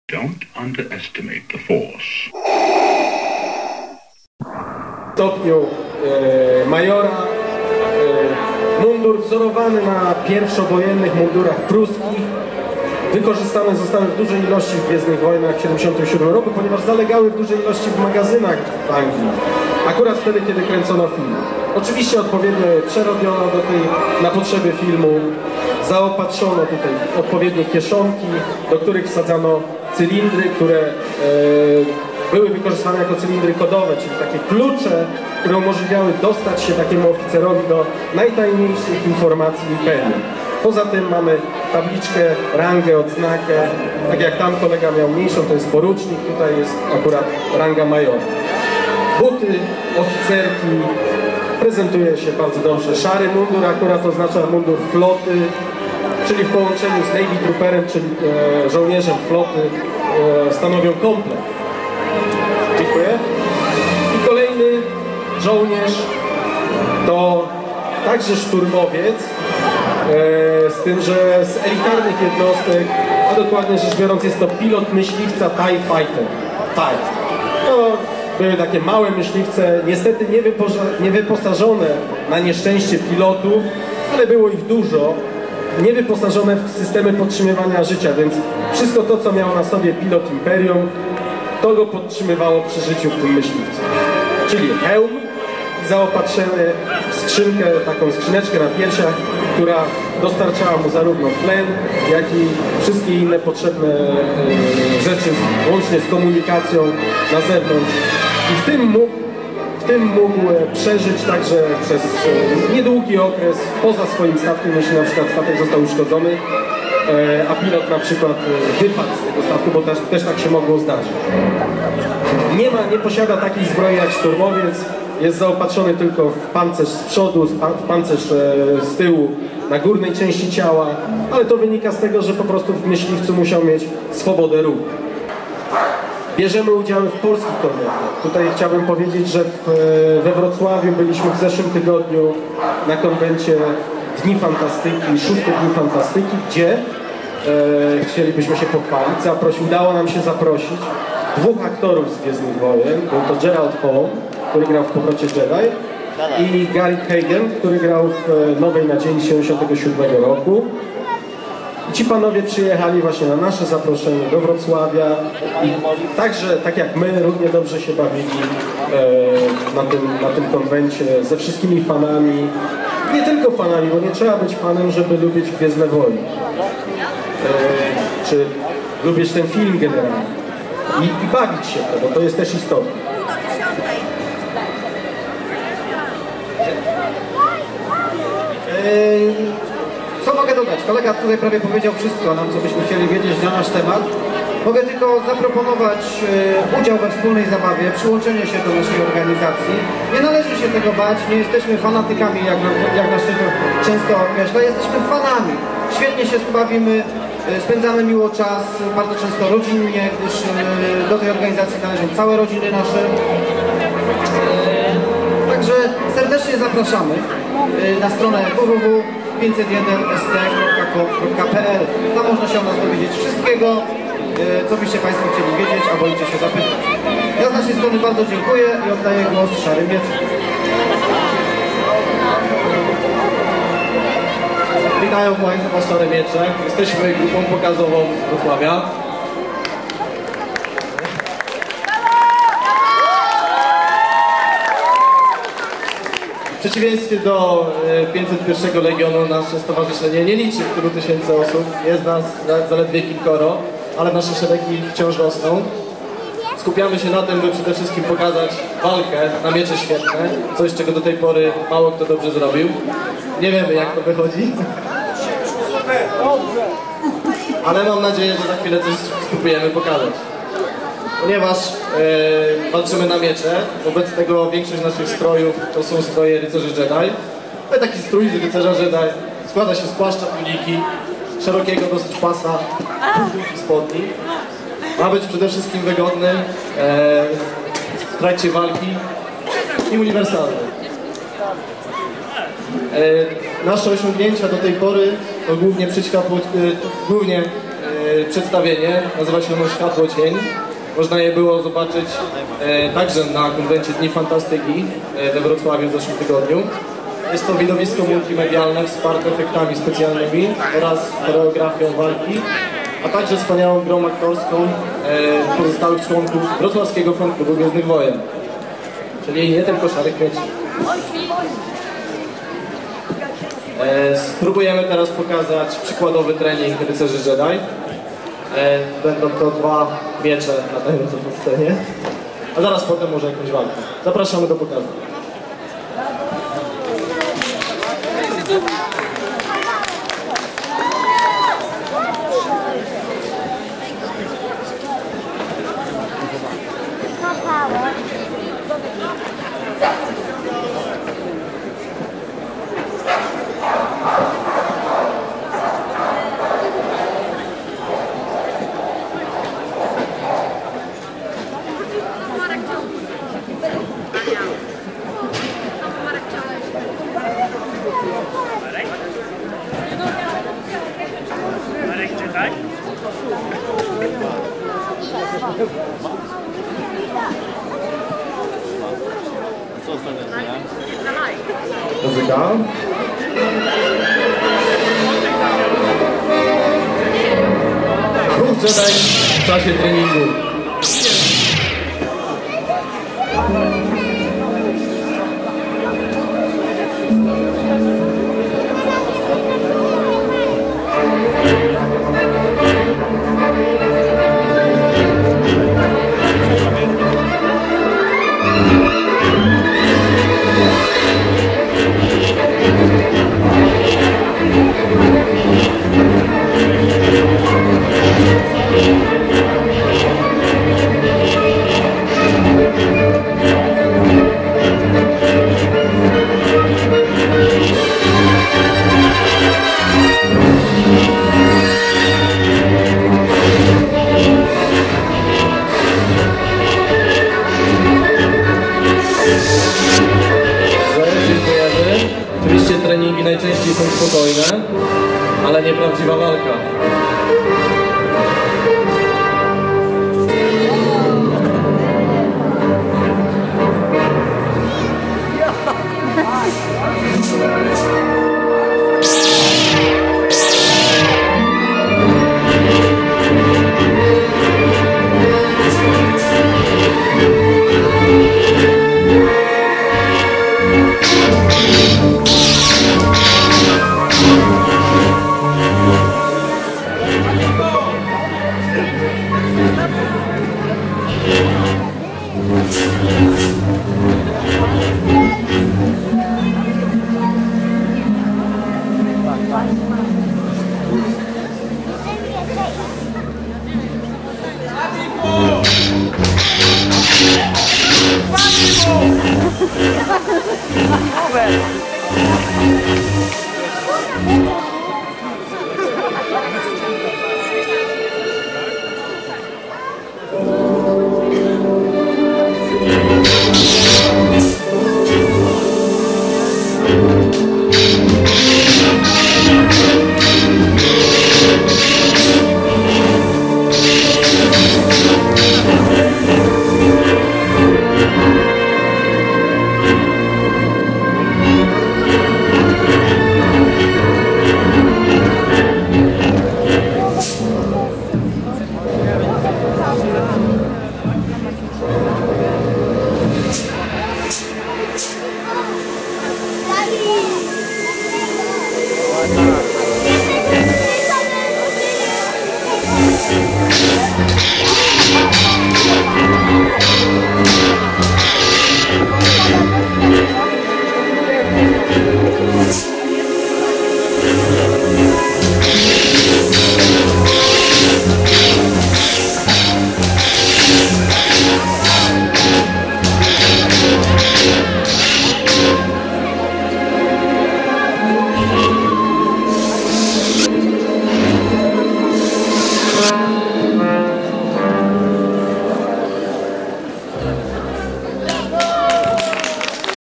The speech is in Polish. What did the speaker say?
Don't underestimate the force. W stopniu majora mundur wzorowany na pierwszowojennych mundurach pruskich. Wykorzystane zostały w dużej ilości w Gwiezdnych Wojnach w 1977 roku, ponieważ zalegały w dużej ilości w magazynach w Anglii. Akurat wtedy, kiedy kręcono film. Oczywiście odpowiednio je przerobiono na potrzeby filmu. Zaopatrzono tutaj odpowiednie kieszonki, do których wsadzano cylindry, które były wykorzystywane jako cylindry kodowe, czyli takie klucze, które umożliwiały dostać się takiemu oficerowi do najtajniejszych informacji Imperium. Poza tym mamy tabliczkę, rangę, odznakę. Tak jak tam kolega miał mniejszą, to jest porucznik, tutaj jest akurat ranga majora. Buty, oficerki, prezentuje się bardzo dobrze. Szary mundur akurat oznacza mundur floty, czyli w połączeniu z Navy Trooperem, czyli żołnierzem floty, stanowią komplet. Dziękuję. I kolejny żołnierz to także szturmowiec, z tym, że z elitarnych jednostek, a dokładnie rzecz biorąc jest to pilot myśliwca TIE Fighter. TIE. To były takie małe myśliwce, niestety niewyposażone na nieszczęście pilotów, ale było ich dużo, niewyposażone w systemy podtrzymywania życia, więc wszystko to, co miał na sobie pilot Imperium, to go podtrzymywało przy życiu w tym myśliwcu. Czyli hełm zaopatrzony w skrzynkę, taką skrzyneczkę na piersiach, która dostarczała mu zarówno tlen, jak i wszystkie inne potrzebne rzeczy, łącznie z komunikacją na zewnątrz. I w tym mógł przeżyć także przez niedługi okres poza swoim statkiem, jeśli na przykład statek został uszkodzony, a pilot na przykład wypadł z tego statku, bo też tak się mogło zdarzyć. Nie posiada takiej zbroi jak szturmowiec, jest zaopatrzony tylko w pancerz z przodu, w pancerz z tyłu, na górnej części ciała, ale to wynika z tego, że po prostu w myśliwcu musiał mieć swobodę ruchu. Bierzemy udziały w polskich konwentach. Tutaj chciałbym powiedzieć, że we Wrocławiu byliśmy w zeszłym tygodniu na konwencie Dni Fantastyki, 6 Dni Fantastyki, gdzie chcielibyśmy się pochwalić. Udało nam się zaprosić 2 aktorów z Gwiezdnych Wojen. Był to Gerald Holm, który grał w Powrocie Jedi, i Gary Hagen, który grał w Nowej Nadziei z 1977 roku. I ci panowie przyjechali właśnie na nasze zaproszenie do Wrocławia i także, tak jak my, równie dobrze się bawili na tym konwencie ze wszystkimi fanami. Nie tylko fanami, bo nie trzeba być fanem, żeby lubić Gwiezdne Wojny. Czy lubić ten film generalnie. I bawić się w to, bo to jest też istotne. Co mogę dodać? Kolega tutaj prawie powiedział wszystko nam, co byśmy chcieli wiedzieć na nasz temat. Mogę tylko zaproponować udział we wspólnej zabawie, przyłączenie się do naszej organizacji. Nie należy się tego bać, nie jesteśmy fanatykami, jak nas się to często określa, jesteśmy fanami. Świetnie się bawimy, spędzamy miło czas, bardzo często rodzinnie, gdyż do tej organizacji należą całe rodziny nasze. Także serdecznie zapraszamy na stronę www.501st.com.pl. Tam można się o nas dowiedzieć wszystkiego, co byście Państwo chcieli wiedzieć, a boicie się zapytać. Ja z naszej strony bardzo dziękuję i oddaję głos Szarym Mieczem. Witają Państwa Szare Miecze. Jesteśmy grupą pokazową z Wrocławia. W przeciwieństwie do 501 Legionu nasze stowarzyszenie nie liczy tylu tysięcy osób. Jest nas zaledwie kilkoro, ale nasze szeregi wciąż rosną. Skupiamy się na tym, by przede wszystkim pokazać walkę na miecze świetne. Coś, czego do tej pory mało kto dobrze zrobił. Nie wiemy, jak to wychodzi. Ale mam nadzieję, że za chwilę coś spróbujemy pokazać. Ponieważ walczymy na miecze, wobec tego większość naszych strojów to są stroje rycerzy Jedi. Taki strój z rycerza Jedi składa się z płaszcza, tuniki, szerokiego dosyć pasa, i spodni. Ma być przede wszystkim wygodny w trakcie walki i uniwersalny. Nasze osiągnięcia do tej pory to głównie przedstawienie, nazywa się ono Światło Cień. Można je było zobaczyć także na konwencie Dni Fantastyki we Wrocławiu w zeszłym tygodniu. Jest to widowisko multimedialne wsparte efektami specjalnymi oraz choreografią walki, a także wspaniałą grą aktorską pozostałych członków Wrocławskiego Fanklubu Gwiezdnych Wojen. Czyli nie tylko Szarych Mieci. Spróbujemy teraz pokazać przykładowy trening rycerzy Jedi. Będą to 2 miecze latające po scenie, a zaraz potem może jakąś walkę. Zapraszamy do pokazu. Muzyka. Ruch Jedi w czasie treningu. Oczywiście treningi najczęściej są spokojne, ale nieprawdziwa walka. Robert!